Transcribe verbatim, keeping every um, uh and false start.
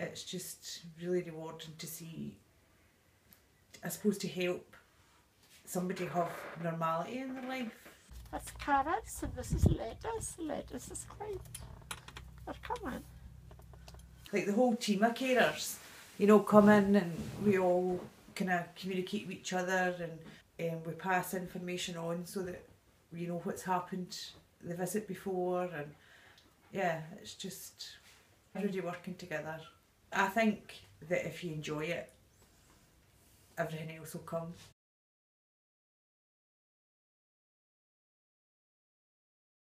it's just really rewarding to see, I suppose, to help somebody have normality in their life. That's carrots and this is lettuce. Lettuce is quite, they're coming. Like the whole team of carers, you know, come in and we all kind of communicate with each other, and um, we pass information on so that we know what's happened the visit before, and yeah, it's just everybody working together. I think that if you enjoy it, everything else will come.